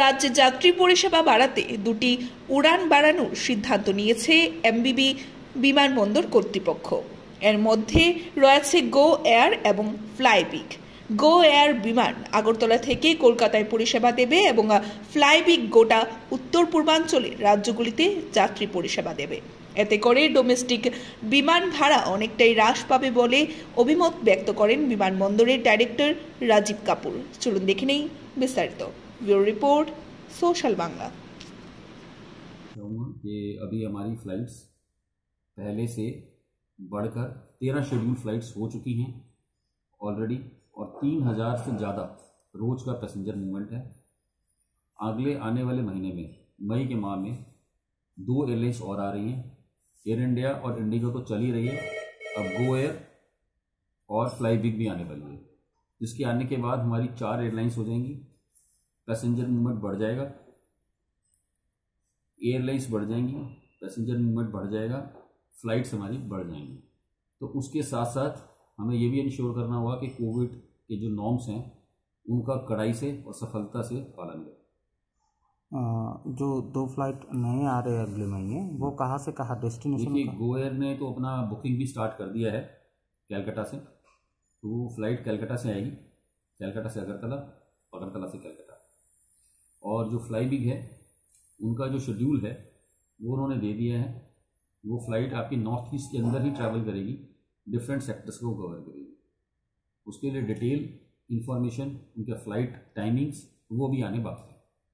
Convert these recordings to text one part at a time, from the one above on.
রাজ্যে যাত্রী পরিষেবা বাড়াতে দুটি উড়ান বাড়ানোর সিদ্ধান্ত নিয়েছে এমবিবি বিমানবন্দর কর্তৃপক্ষ। এর মধ্যে রয়েছে গো এয়ার এবং ফ্লাইবিগ। গো এয়ার বিমান আগরতলা থেকে কলকাতায় পরিষেবা দেবে এবং ফ্লাইবিগ গোটা উত্তর পূর্বাঞ্চলের রাজ্যগুলিতে যাত্রী পরিষেবা দেবে। এতে করে ডোমেস্টিক বিমান ভাড়া অনেকটাই হ্রাস পাবে বলে অভিমত ব্যক্ত করেন বিমানবন্দরের ডাইরেক্টর রাজীব কাপুর। চলুন দেখে নেই विस्तारित ब्यूरो रिपोर्ट सोशल बांग्ला। कि अभी हमारी फ्लाइट्स पहले से बढ़कर 13 शेड्यूल फ्लाइट्स हो चुकी हैं ऑलरेडी और 3000 से ज़्यादा रोज़ का पैसेंजर मूवमेंट है। अगले आने वाले महीने में मई के माह में 2 एयरलाइंस और आ रही हैं। एयर इंडिया और इंडिगो तो चल ही रही है, अब गो एयर और फ्लाईबिग भी आने वाली है, जिसके आने के बाद हमारी 4 एयरलाइंस हो जाएंगी। पैसेंजर मूवमेंट बढ़ जाएगा, एयरलाइंस बढ़ जाएंगी, पैसेंजर मूवमेंट बढ़ जाएगा, फ्लाइट्स हमारी बढ़ जाएंगी। तो उसके साथ साथ हमें ये भी इंश्योर करना होगा कि कोविड के जो नॉर्म्स हैं उनका कड़ाई से और सफलता से पालन करें। जो 2 फ्लाइट नए आ रहे हैं अगले महीने, वो कहाँ से कहाँ डेस्टिनेशन? देखिए, गो एयर ने तो अपना बुकिंग भी स्टार्ट कर दिया है कैलकाटा से, तो वो फ्लाइट कैलकाटा से आएगी, कैलकाटा से अगरतला, अगरतला से कैलकाटा। और जो फ्लाईबिग है उनका जो शेड्यूल है वो उन्होंने दे दिया है। वो फ्लाइट आपकी नॉर्थ ईस्ट के अंदर ही ट्रैवल करेगी, डिफरेंट सेक्टर्स को कवर करेगी। उसके लिए डिटेल इंफॉर्मेशन, उनके फ्लाइट टाइमिंग्स वो भी आने बाकी है।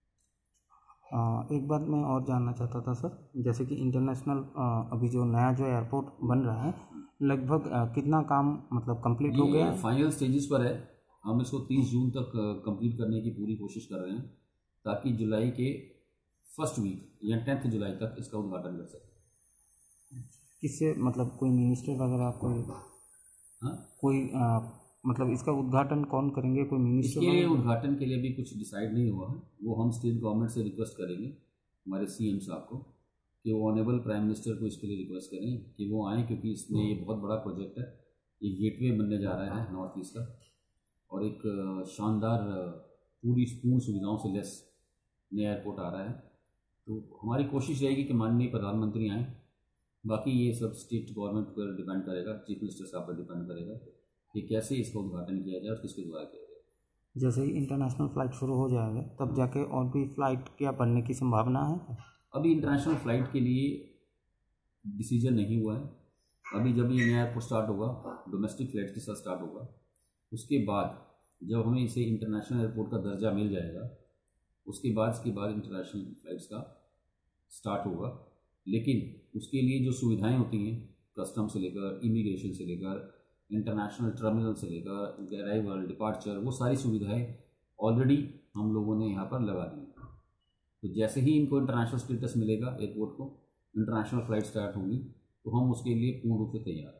एक बात मैं और जानना चाहता था सर, जैसे कि इंटरनेशनल अभी जो नया जो एयरपोर्ट बन रहा है, लगभग कितना काम मतलब कंप्लीट हो गया है? फाइनल स्टेजेस पर है। हम इसको 30 जून तक कंप्लीट करने की पूरी कोशिश कर रहे हैं, ताकि जुलाई के फर्स्ट वीक या 10 जुलाई तक इसका उद्घाटन कर सकें। किससे, मतलब कोई मिनिस्टर वगैरह, कोई मतलब इसका उद्घाटन कौन करेंगे? कोई मिनिस्टर? इसके उद्घाटन के लिए भी कुछ डिसाइड नहीं हुआ है। वो हम स्टेट गवर्नमेंट से रिक्वेस्ट करेंगे, हमारे सीएम साहब को, कि वो ऑनरेबल प्राइम मिनिस्टर को इसके लिए रिक्वेस्ट करें कि वो आएँ, क्योंकि इसमें ये बहुत बड़ा प्रोजेक्ट है। ये गेटवे बनने जा रहा है नॉर्थ ईस्ट का, और एक शानदार पूर्ण सुविधाओं से लेस नया एयरपोर्ट आ रहा है। तो हमारी कोशिश रहेगी कि माननीय प्रधानमंत्री आएँ। बाकी ये सब स्टेट गवर्नमेंट पर डिपेंड करेगा, चीफ मिनिस्टर साहब पर डिपेंड करेगा कि कैसे इसका उद्घाटन किया जाए और किसके द्वारा किया जाए। जैसे ही इंटरनेशनल फ़्लाइट शुरू हो जाएगा तब जाके और भी फ़्लाइट क्या बढ़ने की संभावना है? अभी इंटरनेशनल फ़्लाइट के लिए डिसीजन नहीं हुआ है। अभी जब ये नया एयरपोर्ट स्टार्ट होगा, डोमेस्टिक फ़्लाइट के साथ स्टार्ट होगा, उसके बाद जब हमें इसे इंटरनेशनल एयरपोर्ट का दर्जा मिल जाएगा, उसके बाद इंटरनेशनल फ़्लाइट्स का स्टार्ट होगा। लेकिन उसके लिए जो सुविधाएं होती हैं, कस्टम से लेकर, इमिग्रेशन से लेकर, इंटरनेशनल टर्मिनल से लेकर, अराइवल, डिपार्चर, वो सारी सुविधाएं ऑलरेडी हम लोगों ने यहाँ पर लगा दी हैं। तो जैसे ही इनको इंटरनेशनल स्टेटस मिलेगा, एयरपोर्ट को इंटरनेशनल फ़्लाइट स्टार्ट होंगी, तो हम उसके लिए पूर्ण रूप से तैयार हैं।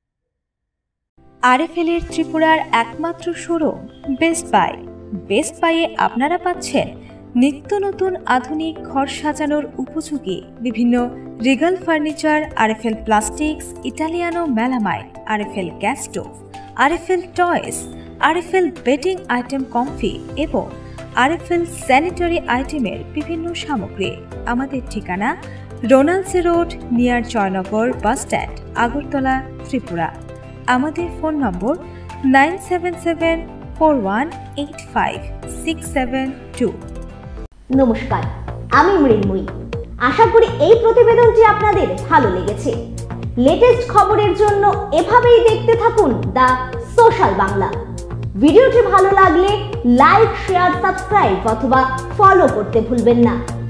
আরএফএল এর ত্রিপুরার একমাত্র শোরুম বেস্ট বাই। বেস্ট বাইয়ে আপনারা পাচ্ছেন নিত্য নতুন আধুনিক ঘর সাজানোর উপযোগী বিভিন্ন Regal furniture, RFL plastics, Italiano melamine, RFL gas stove, RFL toys, RFL bedding item Comfy এবং আরএফএল স্যানিটারি আইটেমের বিভিন্ন সামগ্রী। আমাদের ঠিকানা রোনালসি road, near Joynagar bus stand, Agartala, Tripura. আমাদের ফোন নম্বর 9774185672। নমস্কার, আমি মৃন্ময়ী। আশা করি এই প্রতিবেদনটি আপনাদের ভালো লেগেছে। লেটেস্ট খবরের জন্য এভাবেই দেখতে থাকুন দ্য সোশ্যাল বাংলা। ভিডিওটি ভালো লাগলে লাইক, শেয়ার, সাবস্ক্রাইব অথবা ফলো করতে ভুলবেন না।